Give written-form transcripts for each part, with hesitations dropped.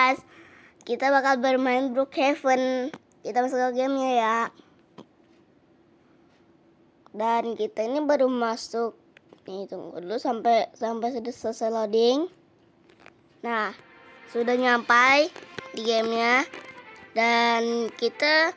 guys, kita bakal bermain Brookhaven. Kita masuk ke gamenya ya. Dan kita ini baru masuk. Nih, tunggu dulu sampai sudah selesai loading. Nah, sudah nyampai di gamenya. Dan kita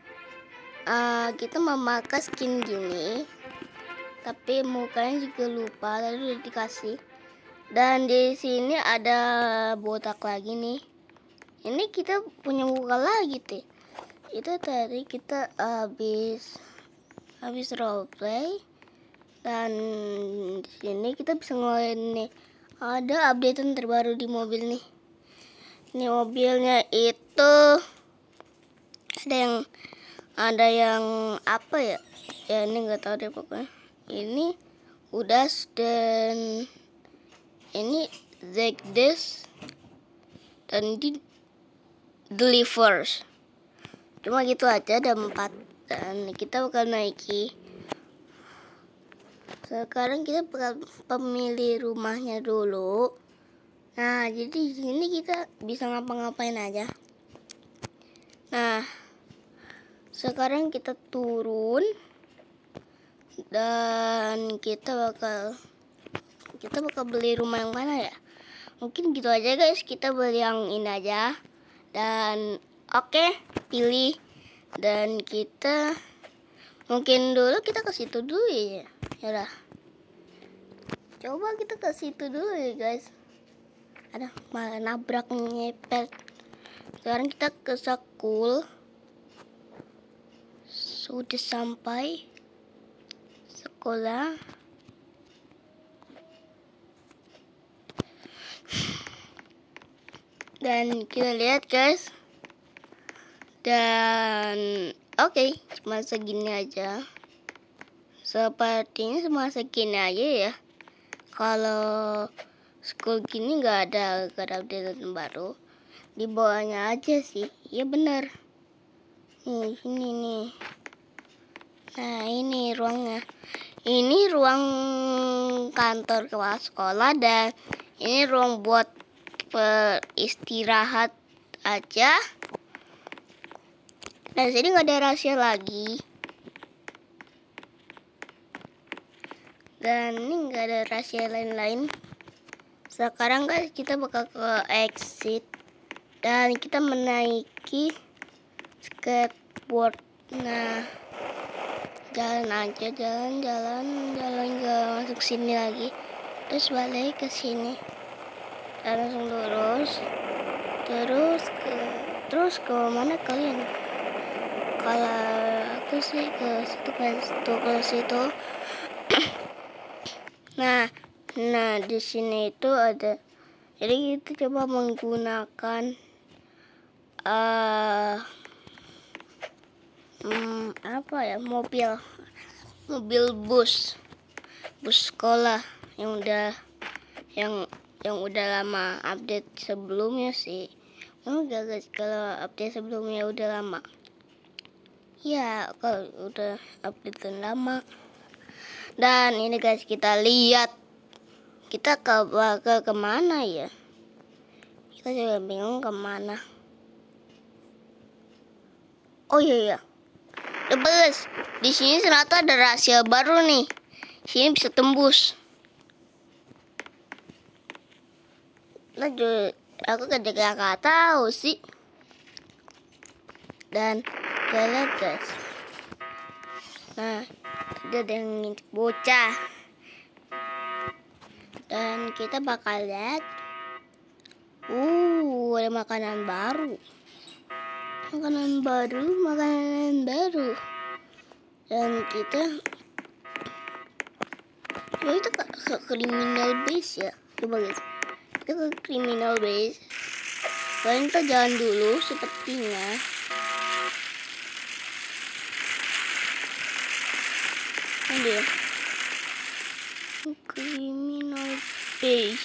memakai skin gini. Tapi mukanya juga lupa, lalu udah dikasih. Dan di sini ada botak lagi nih. Ini kita punya muka lagi tuh. Itu tadi kita habis roleplay. Dan di sini kita bisa ngeluarin nih. Ada updatean terbaru di mobil nih. Ini mobilnya itu ada yang apa ya? Ya ini nggak tahu deh pokoknya. Ini udas dan ini Zegdes dan di delivers. Cuma gitu aja, ada 4 dan kita bakal naiki. Sekarang kita bakal pemilih rumahnya dulu. Nah, jadi di sini kita bisa ngapa-ngapain aja. Nah, sekarang kita turun dan kita bakal beli rumah yang mana ya? Mungkin gitu aja guys, kita beli yang ini aja. Dan oke, pilih. Dan kita mungkin dulu kita ke situ dulu ya. Yaudah. Coba kita ke situ dulu ya guys. Ada malah nabrak ngepet. Sekarang kita ke school. Sudah sampai sekolah. Dan kita lihat guys. Dan oke, cuma segini aja. Sepertinya cuma segini aja ya. Kalau school gini nggak ada update baru. Di bawahnya aja sih. Iya bener. Nih, sini nih. Nah, ini ruangnya. Ini ruang kantor kepala sekolah dan ini ruang buat istirahat aja. Dan sini nggak ada rahasia lagi. Dan ini nggak ada rahasia lain-lain. Sekarang guys kita bakal ke exit dan kita menaiki skateboard. Nah, jalan aja, jalan nggak masuk sini lagi. Terus balik ke sini. Dan langsung terus ke mana kalian? Kalau aku sih ke situ. Nah di sini itu ada. Jadi kita coba menggunakan apa ya, mobil bus sekolah yang udah lama update sebelumnya sih. Enggak guys, kalau update sebelumnya udah lama. Ya, kalau udah update lama. Dan ini guys, kita lihat kita bakal kemana ya? Kita juga bingung kemana. Oh iya. Guys, di sini ternyata ada rahasia baru nih. Sini bisa tembus. Aku gak tahu sih. Dan kita lihat guys. Nah, ada yang ngintip bocah. Dan kita bakal lihat. Ada makanan baru. Dan kita ke criminal base ya. Coba guys. Kita ke criminal base. Dan kita jalan dulu sepertinya. Ada criminal base.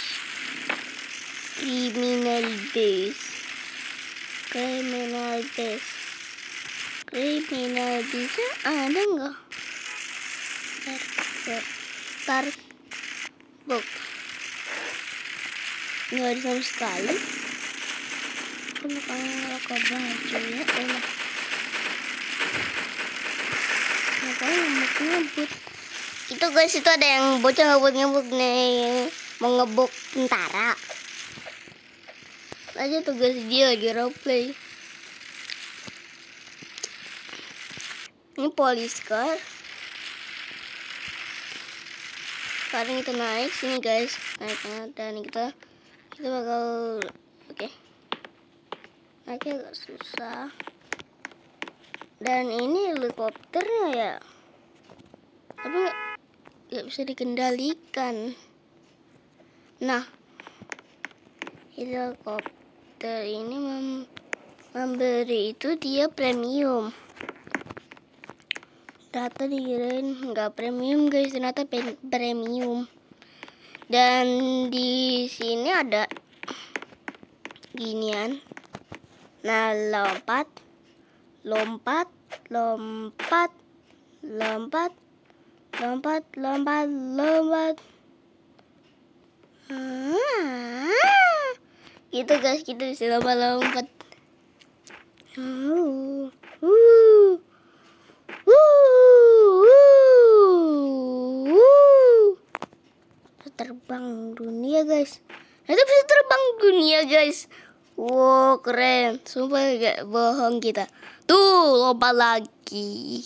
Ada nggak? Start book. Nggak ada sama sekali. Rokok baju ya elah. Ngapain ngebut-ngebut? Itu guys, itu ada yang bocah ngebut-ngebut nih, mau ngebuk tentara. Aja tuh guys, dia lagi roleplay. Ini police car. Sekarang kita naik sini guys, naik dan kita bakal oke. Naiknya agak susah. Dan ini helikopternya ya, tapi nggak bisa dikendalikan. Nah, helikopter ini memberi itu dia premium. Ternyata dikirain nggak premium guys, ternyata premium. Dan di sini ada ginian. Nah, lompat. Gitu guys, kita bisa lompat. Terbang dunia guys. Itu bisa terbang dunia guys. Wow, keren. Sumpah gak bohong kita. Tuh, lompat lagi.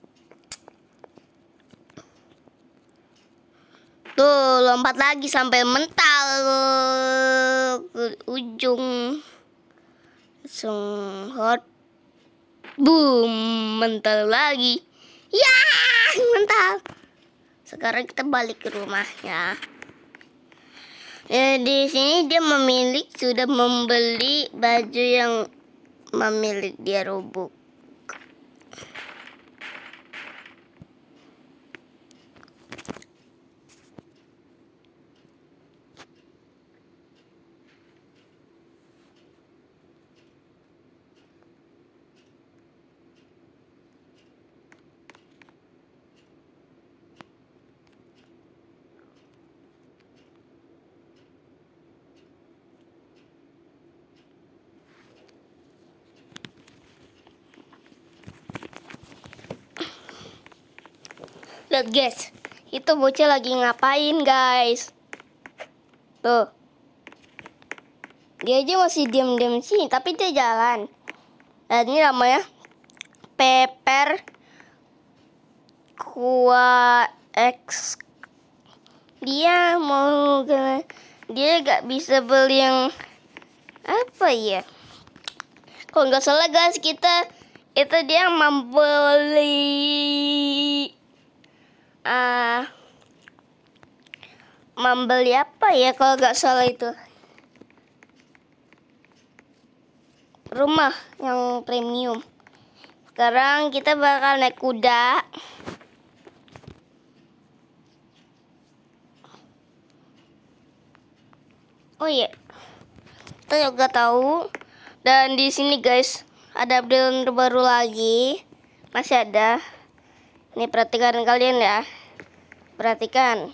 Tuh, lompat lagi sampai mental ke ujung. Langsung hot. Boom, mental lagi. Ya, mental. Sekarang kita balik ke rumahnya. Di sini dia sudah membeli baju yang memilih dia Robux. Lihat guys, itu bocah lagi ngapain guys? Tuh, dia aja masih diam-diam sini, tapi dia jalan. Nah, ini namanya Pepper Kuah X. Dia gak bisa beli yang apa ya? Kalau nggak salah guys, itu dia membeli apa ya, kalau nggak salah itu rumah yang premium. Sekarang kita bakal naik kuda. Oh iya, kita juga tahu. Dan di sini guys, ada update terbaru lagi. Masih ada. Nih, perhatikan kalian ya. Perhatikan.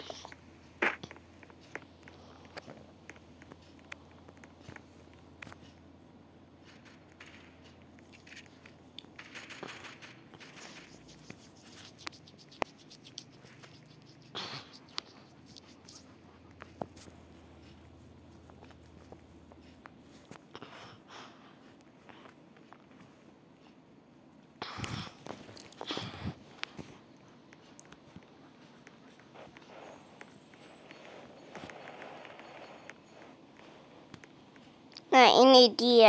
Nah, ini dia.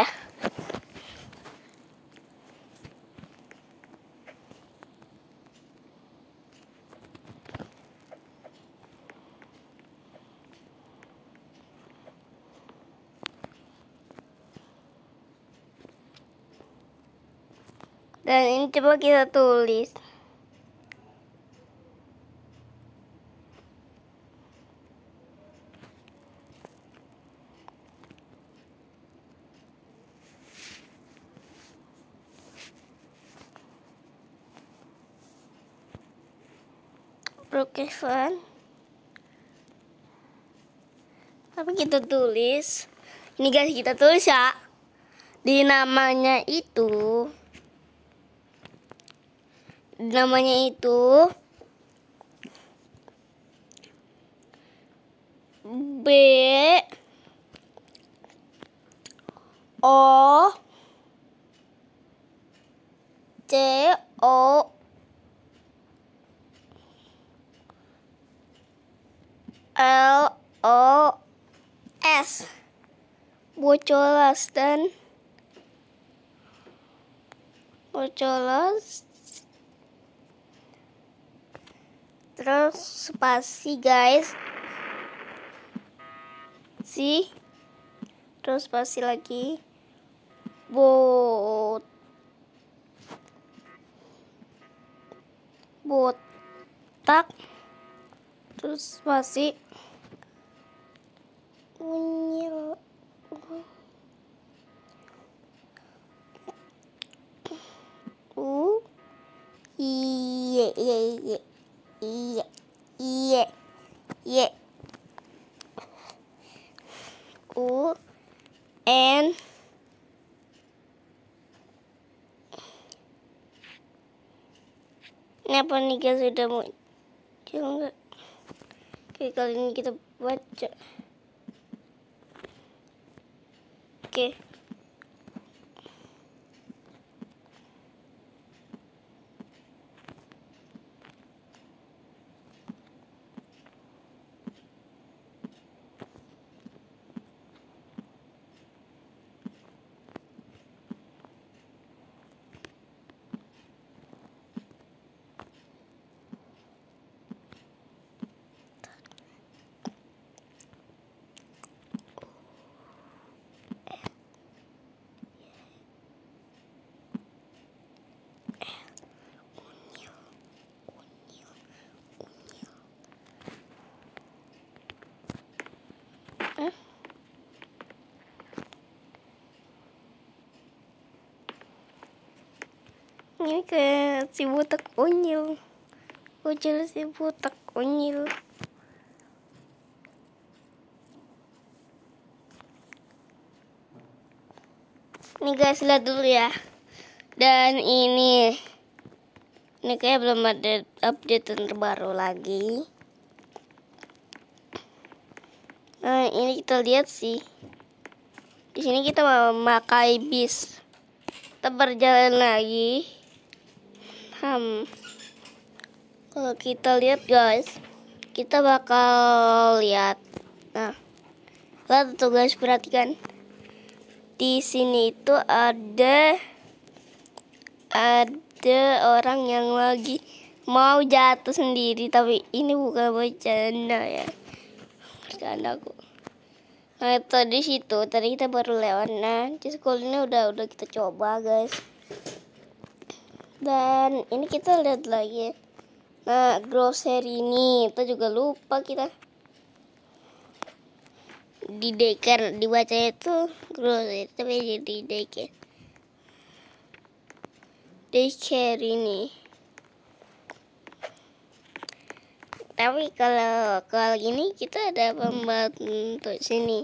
Dan ini coba kita tulis. Brookhaven. Tapi kita tulis. Ini guys, kita tulis ya. Di namanya itu B O C O L O S, bocolas. Dan bocolas terus spasi guys, terus spasi lagi, botak, terus spasi, unyil, iye, N ini apa nih guys, sudah muncul enggak? Oke, kali ini kita baca. Oke. Ini kayak si botak unyil. Bocil si botak unyil. Nih guys, lihat dulu ya. Dan ini kayak belum ada update terbaru lagi. Nah, ini kita lihat sih. Di sini kita memakai bis. Kita berjalan lagi. Kalau kita lihat guys, kita bakal lihat. Nah, lihat tuh guys, perhatikan. Di sini itu ada orang yang lagi mau jatuh sendiri, tapi ini bukan bercanda ya. Bercanda aku. Nah, itu di situ tadi kita baru lewat. Nah, di sekolah ini udah kita coba guys. Dan ini kita lihat lagi. Nah, grocery ini kita juga lupa kita. Di daycare dibaca itu grocery, tapi di daycare ini. Tapi kalau ini kita ada pembantu sini.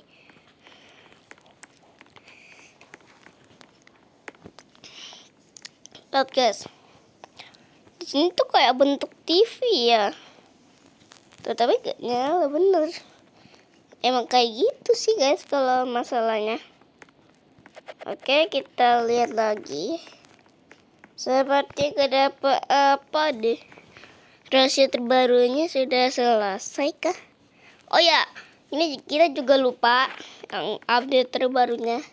Lihat guys, di sini tuh kayak bentuk TV ya, tetapi gak nyala bener. Emang kayak gitu sih guys kalau masalahnya. Oke, kita lihat lagi. Seperti gak ada apa-apa deh. Rahasia terbarunya sudah selesai kah? Oh ya, ini kita juga lupa yang update terbarunya,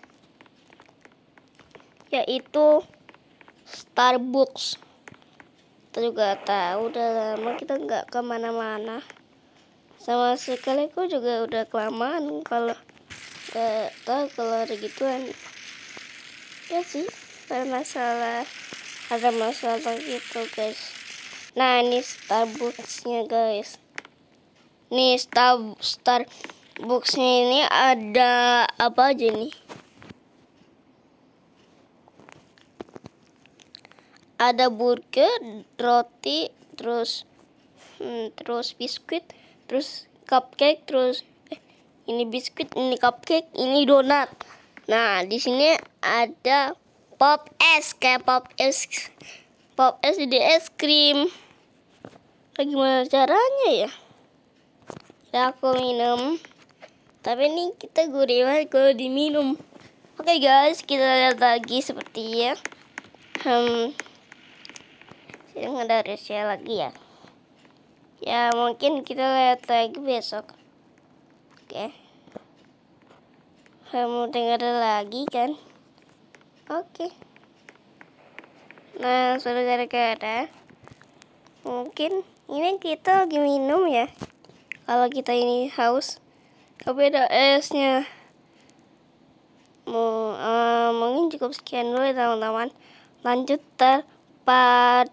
yaitu Starbucks. Kita juga tahu udah lama kita nggak kemana-mana. Sama sekali aku juga udah kelamaan kalau nggak tahu kalau ada gituan. Ya sih, ada masalah gitu guys. Nah, ini Starbucksnya guys. Nih Starbucksnya ini ada apa aja nih? Ada burger, roti, terus biskuit, terus cupcake, terus ini biskuit, ini cupcake, ini donat. Nah, di sini ada pop es, kayak pop es di es krim. Bagaimana caranya ya? Ya, aku minum. Tapi ini kita gurih banget kalau diminum. Oke guys, kita lihat lagi seperti ya. Sedang ada Resya lagi ya. Ya mungkin kita lihat lagi besok. Oke. Kamu dengar lagi kan? Oke. Nah, saudara-saudara, mungkin ini kita lagi minum ya. Kalau kita ini haus, tapi ada esnya. Mungkin cukup sekian dulu ya teman-teman. Lanjut part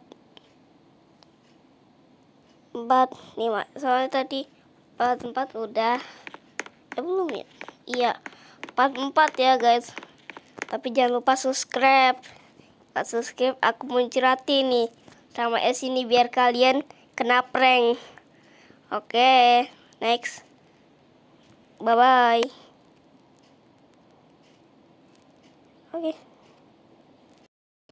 5. Soalnya tadi part 4 udah. Belum ya? Iya. Part 4 ya guys. Tapi jangan lupa subscribe. Pas subscribe aku mencurati nih sama es ini biar kalian kena prank. Oke, next. Bye bye. Oke.